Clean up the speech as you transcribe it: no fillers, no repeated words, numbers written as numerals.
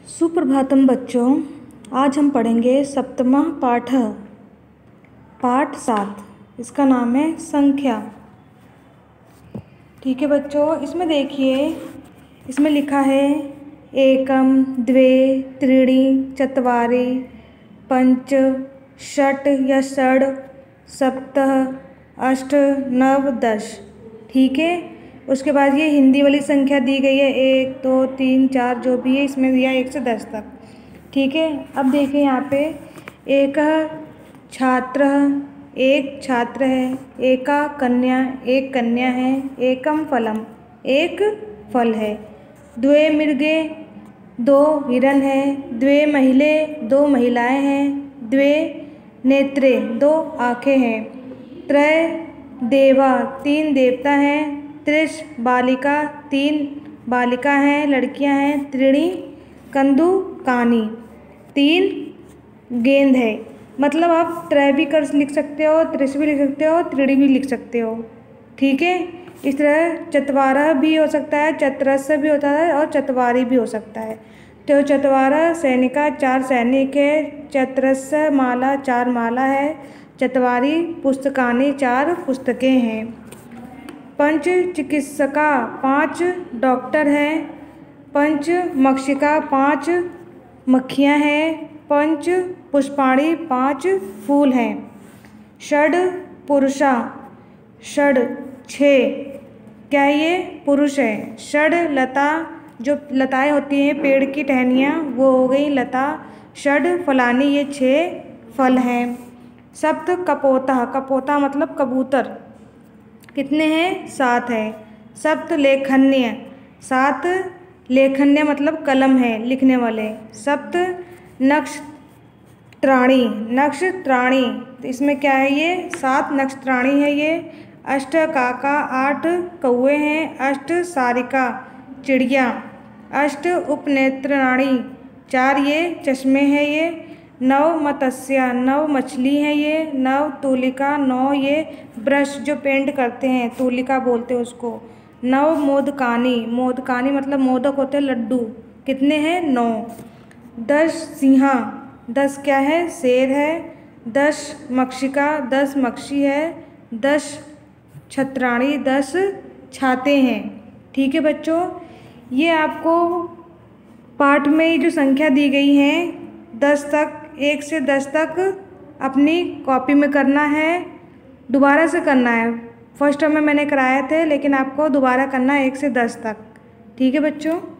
सुप्रभातम बच्चों, आज हम पढ़ेंगे सप्तमः पाठ 7। इसका नाम है संख्या। ठीक है बच्चों, इसमें देखिए, इसमें लिखा है एकम द्वे त्रीणि चत्वारि पंच षट् या षड् सप्त अष्ट नव 10। ठीक है, उसके बाद ये हिंदी वाली संख्या दी गई है 1 2 3 4 जो भी है इसमें दिया 1 से 10 तक। ठीक है, अब देखिए यहाँ पे एक छात्र, एक छात्र है, एका कन्या, एक कन्या है, एकम फलम, एक फल है, द्वे मृगे, 2 हिरन है, द्वे महिले, 2 महिलाएं हैं, द्वे नेत्रे, 2 आँखें हैं, त्रय देवा, 3 देवता हैं, त्रिश बालिका, 3 बालिका हैं, लड़कियां हैं, त्रीणि कंदुकानि, 3 गेंद है। मतलब आप त्रय भी कर लिख सकते हो, त्रिश भी लिख सकते हो, त्रीणि भी लिख सकते हो। ठीक है, इस तरह चत्वारः भी हो सकता है, चतरस्य भी होता है और चत्वारि भी हो सकता है। तो चत्वारः सैनिका, 4 सैनिक है, चतरस्य माला, 4 माला है, चत्वारि पुस्तकानि, 4 पुस्तकें हैं, पंच चिकित्सका, 5 डॉक्टर हैं, पंच मक्षिका, 5 मक्खियाँ हैं, पंच पुष्पाणि, 5 फूल हैं, षड् पुरुषा, षड् 6 क्या ये पुरुष है, षड् लता, जो लताएं होती हैं पेड़ की टहनियाँ वो हो गई लता, षड् फलानि, ये 6 फल हैं, सप्त कपोता, कपोता मतलब कबूतर, कितने हैं 7 है, सप्त लेखन्य, 7 लेखन्य मतलब कलम है लिखने वाले, सप्त नक्षत्राणि, नक्षत्राणि तो इसमें क्या है ये 7 नक्षत्राणि है ये, अष्ट काका, 8 कौवे हैं, अष्ट सारिका चिड़िया, अष्ट उपनेत्राणि, 4 ये चश्मे हैं ये, 9 मत्स्य, 9 मछली है ये, 9 तूलिका, 9 ये ब्रश जो पेंट करते हैं तूलिका बोलते हैं उसको, 9 मोदकानि, मोदकानि मतलब मोदक होते हैं लड्डू, कितने हैं 9, 10 सिंहा, 10 क्या है शेर है, 10 मक्षिका, 10 मक्षी है, 10 छत्राणि, 10 छाते हैं। ठीक है बच्चों, ये आपको पाठ में जो संख्या दी गई है 10 तक, 1 से 10 तक अपनी कॉपी में करना है, दोबारा से करना है। फर्स्ट टर्म में मैंने कराए थे लेकिन आपको दोबारा करना है 1 से 10 तक। ठीक है बच्चों।